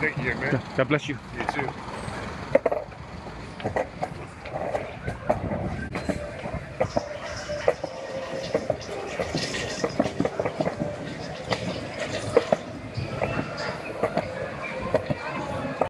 Thank you, man. God bless you. You too.